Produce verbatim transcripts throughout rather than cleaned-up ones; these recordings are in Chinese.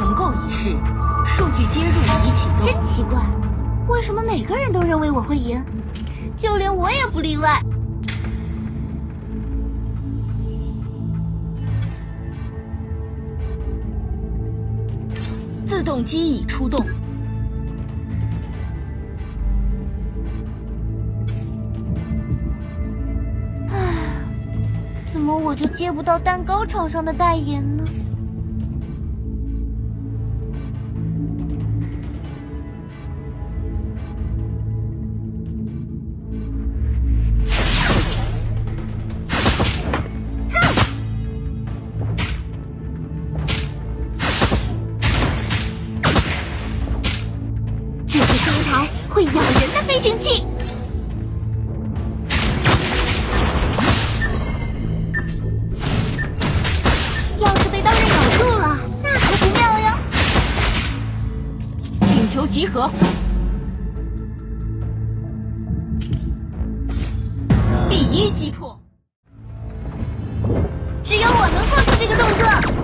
重构仪式，数据接入已启动。 真奇怪，为什么每个人都认为我会赢，就连我也不例外。 自动机已出动。 唉，怎么我就接不到蛋糕床上的代言呢？会咬人的飞行器，要是被刀刃咬住了，那可不妙哟！ 请求集合。第一击破， 只有我能做出这个动作。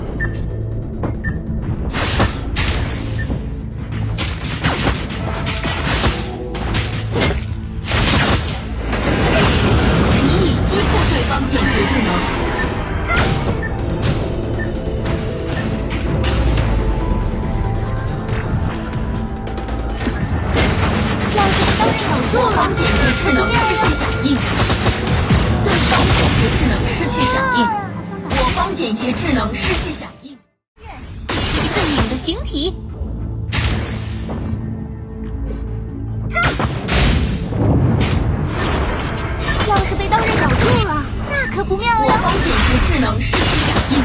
间歇智能， 要是被刀刃咬住了， 方间歇智能失去响应。对方间歇智能失去响应，我方间歇智能失去响应。 最敏的形体。要是被刀刃咬住了，那可不妙呀！ 我方间歇智能失去响应，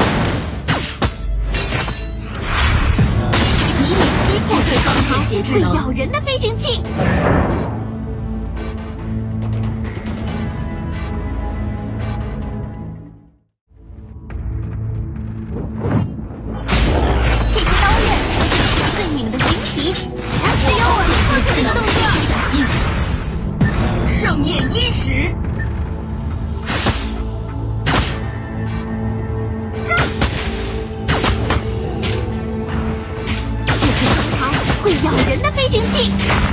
你已击破对方间歇智能。 会咬人的飞行器。这些刀刃，最敏的形体，只有我能做出这个动作。 响应，盛宴伊始。 会咬人的飞行器，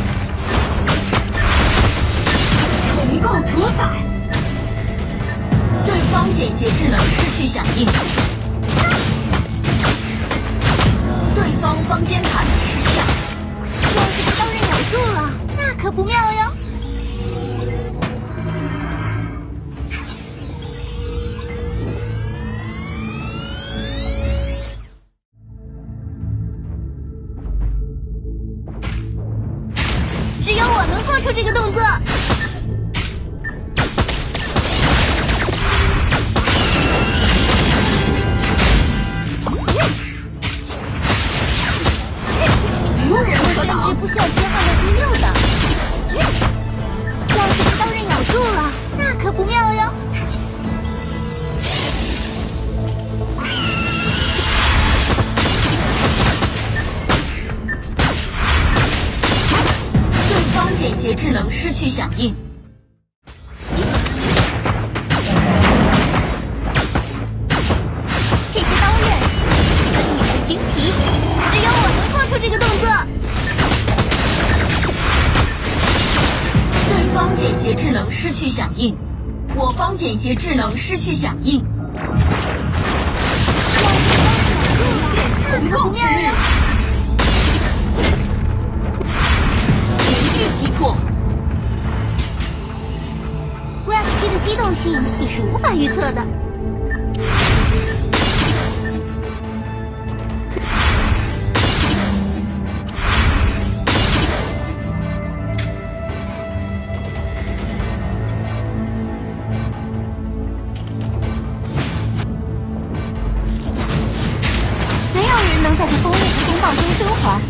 重构主宰。对方间歇智能失去响应，对方方尖塔失效。 要是被刀刃咬住了，那可不妙哟！只有我能做出这个动作。 无人可挡， 甚至不需要切换到第六的。要是被刀刃咬住了，那可不妙哟！ 间歇智能失去响应， 这些刀刃，最敏的形体，只有我能做出这个动作。 对方间歇智能失去响应，我方间歇智能失去响应。 要是被刀刃咬住， 重构之日。击破 Wrap 七的机动性你是无法预测的。没有人能在这锋利的风暴中生还。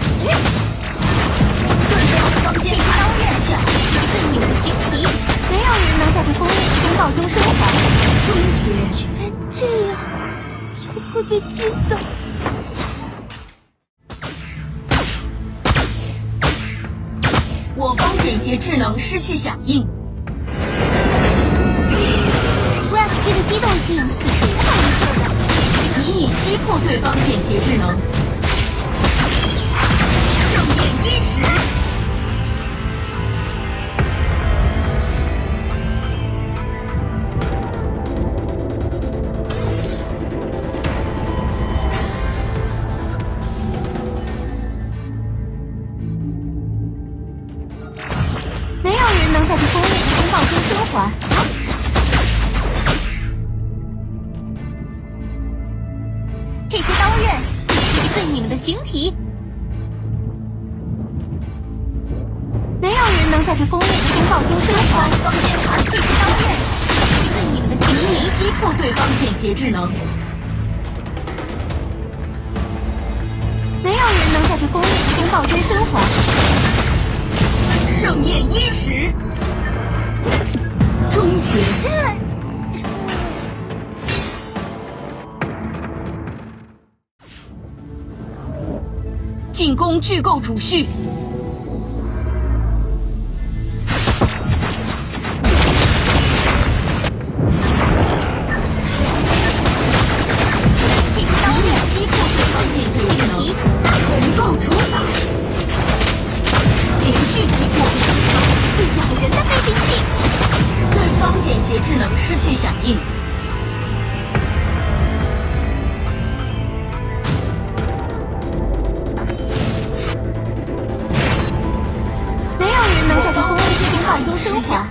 这些刀刃下最敏的形体，没有人能在这锋利的风暴中生还。 终结， 这样就会被击倒。 我方间歇智能失去响应。 Wrap 七的机动性你是无法预测的。 你已击破对方间歇智能。 宴伊始。 没有人能在这锋利的风暴中生还。这些刀刃击碎你们的形体。没有人能在这锋利的风暴中生还。 方尖塔这些刀刃击碎你们的形体， 击破对方见血智能。 没有人能在这锋利的风暴中生还。 盛宴伊始，终结。进攻巨构主序。 这些刀刃击破对方见血智能，重构主法。连续击破会咬人的飞行器。 对方见血智能失去响应。 没有人能在这锋利的风暴中生还。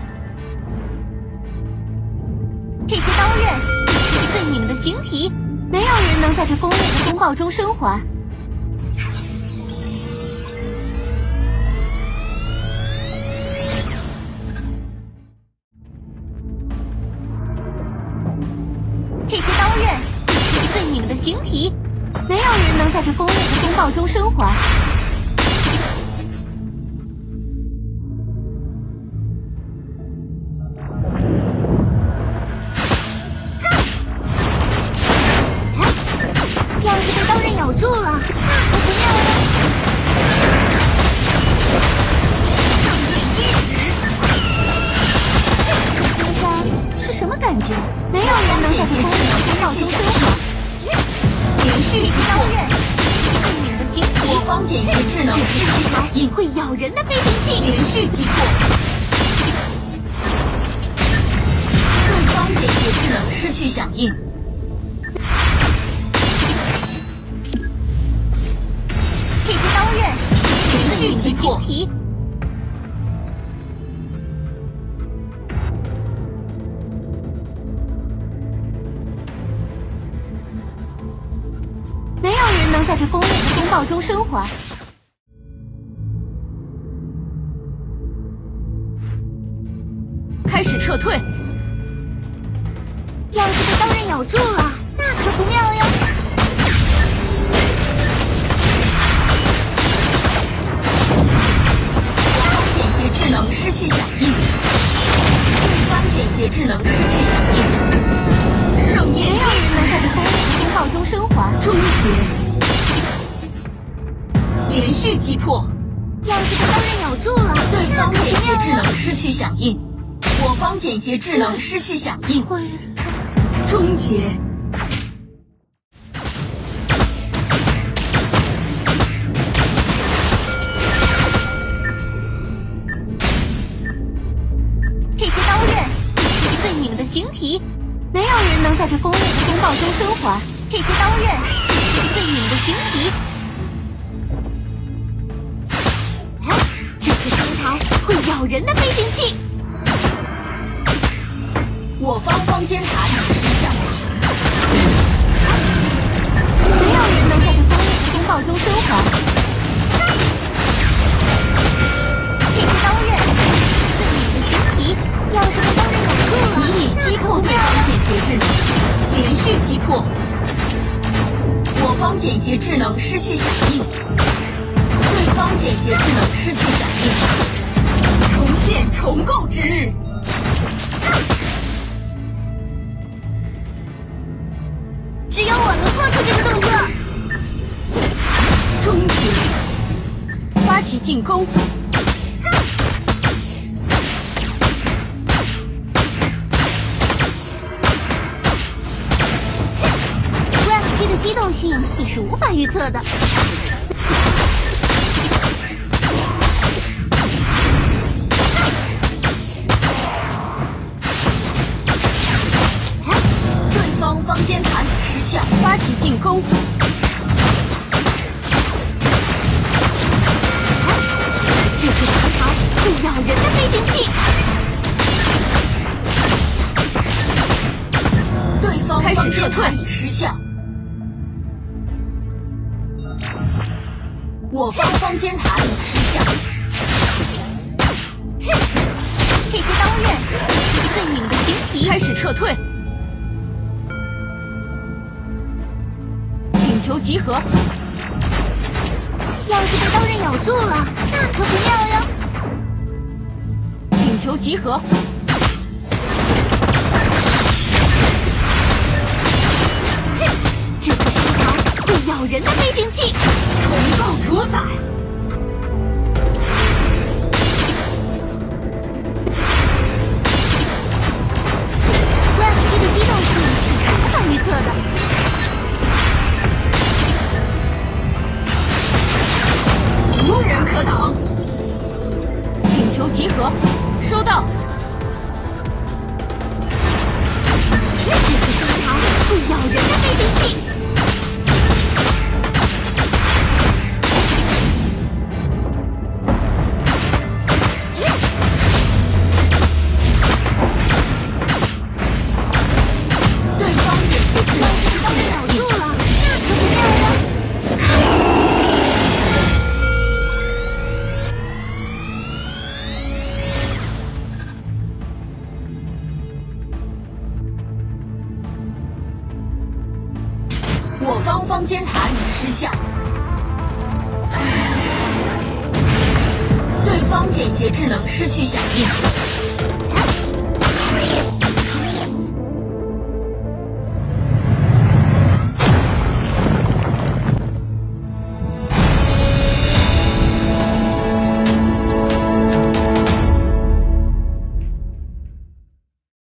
这些刀刃击碎你们的形体。没有人能在这锋利的风暴中生还。这些刀刃击碎你们的形体。没有人能在这锋利的风暴中生还。要是被刀刃咬住了，那可不妙了。 盛宴伊始， 身上是什么感觉？没有人能在这锋利的风暴中生还。 连续击破刀刃击碎你们的形体。 我方见血智能失去响应。 会咬人的飞行器。 连续击破对方见血智能失去响应。 这些刀刃连续击破形体。没有人能在这锋利的风暴中生还。 开始撤退。 要是被刀刃咬住了，那可不妙哟。 我方见血智能失去响应。对方见血智能失去响应。盛宴没有人能在这锋利的风暴中生还。 终结。连续击破要是被刀刃咬住了， 对方见血智能那可失去响应。我方见血智能失去响应。 不妙了。 终结。 这些刀刃击碎你们的形体。没有人能在这锋利的风暴中生还。这些刀刃击碎你们的形体。哎，这是生台会咬人的飞行器。 我方方尖塔已失效。 没有人能在这锋利的风暴中生还。这些刀刃击碎你们的形体。要是被刀刃咬住了， 你已击破对方见血智能，连续击破。我方见血智能失去响应，对方见血智能失去响应。重现重构之日。 只有我能做出这个动作。 终结。发起进攻。 机动性你是无法预测的。 飞行器。 对方开始撤退已失效。我方方尖塔已失效。 哼，这些刀刃是最拧的形体。 开始撤退。请求集合。 要是被刀刃咬住了，那可不妙哟。 请求集合。 哼，这可是一台会咬人的飞行器。 重构主宰。 布朗西的机动性是无法预测的。 无人可挡。 请求集合，收到。 这可是一台会咬人的飞行器。 对方解决智能失刀刃咬住了，那可不妙哟。 我方方尖塔已失效。对方简谐智能失去响应。